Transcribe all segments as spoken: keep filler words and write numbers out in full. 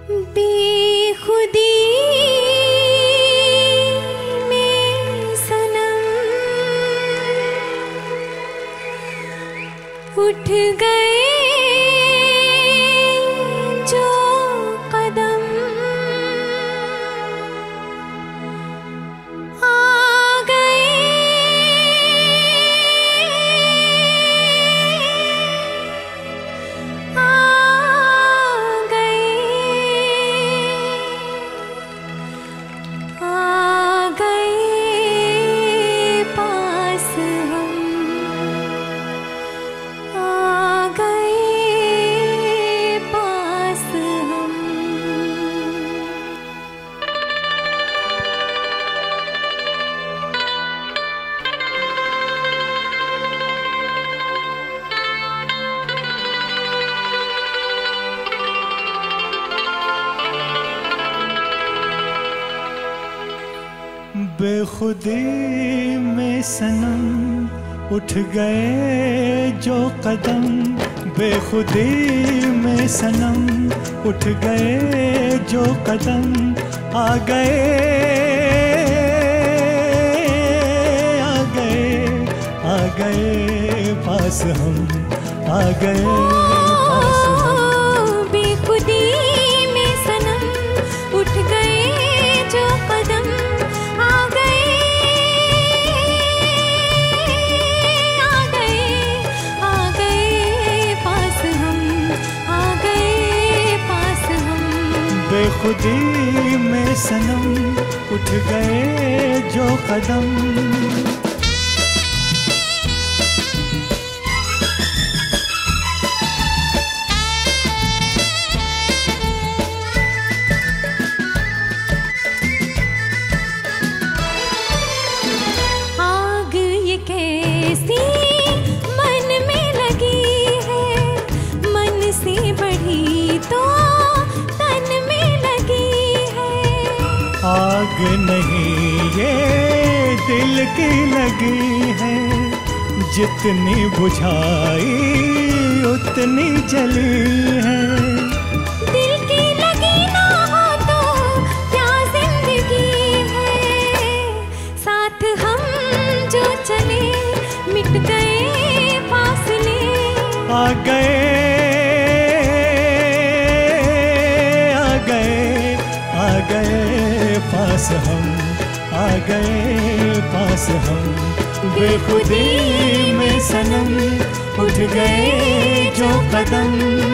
बेखुदी में सनम उठ गए जो कदम, आ गए बेखुदी में सनम उठ गए जो कदम, बेखुदी में सनम उठ गए जो कदम, आ गए आ गए आ गए पास हम, आ गए पास हम। बेखुदी में सनम उठ गए जो कदम, बेखुदी में सनम उठ गए जो कदम। आग ये कैसी मन में लगी है, मन से बढ़ी तो आग नहीं ये दिल की लगी है, जितनी बुझाई उतनी जली है। दिल की लगी ना हो तो क्या जिंदगी है, साथ हम जो चले मिट गए फासले, आ गए आ गए आ गए पास हम, आ गए पास हम। बेखुदी में सनम उठ गए जो कदम।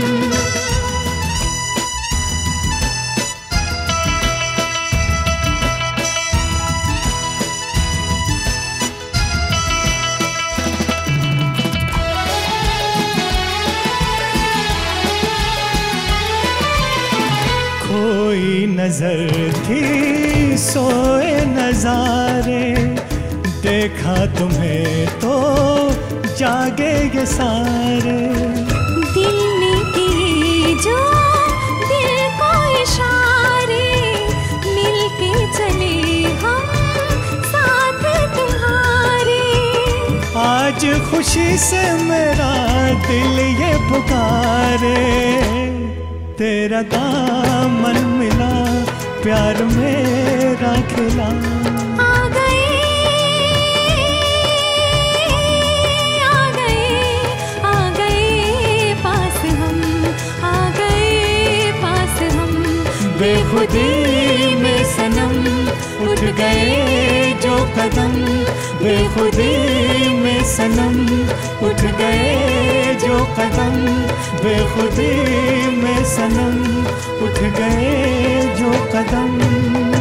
कोई नजर थी सोए नजारे, देखा तुम्हें तो जागे ये सारे। दिल ने किए जो दिल को इशारे, मिलके चले हम साथ तुम्हारे। आज खुशी से मेरा दिल ये पुकारे, तेरा दामन मिला प्यार मेरा खिला। आ गए आ गए आ गए पास हम, आ गए पास हम। बेखुदी में सनम उठ गए जो कदम, बेखुदी में सनम उठ गए जो कदम, बेखुदी में सनम उठ गए जो कदम।